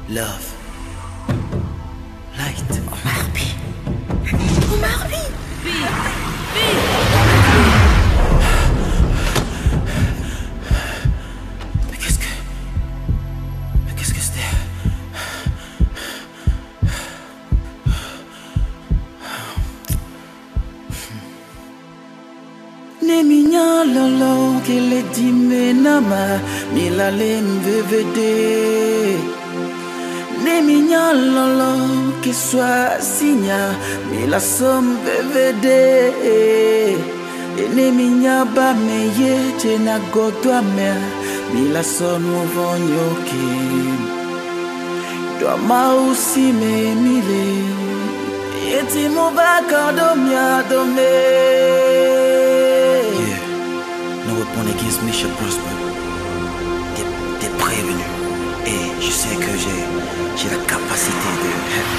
Love. Light. Omar B. Omar B. Mais qu'est-ce que... Mais qu'est-ce que c'était? Neminya lolo kele dime nama milale mvevede. Neminya lolo que soit signa mila som vevede. Neminya ba meye tena gotwa me mila son movonyoki. Dwa mausi me mile eti mo ba kadomia dome. No weapon against me shall prosper. T'es prévenu. Et je sais que j'ai la capacité de...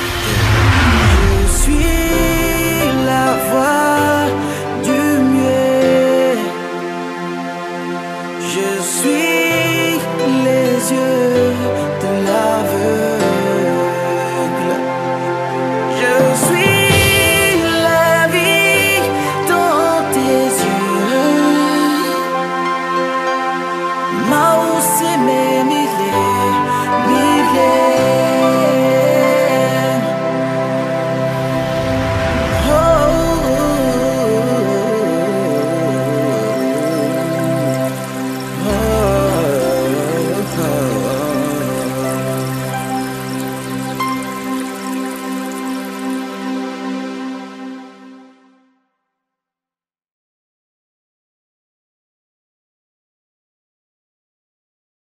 Je suis la voix du mieux. Je suis les yeux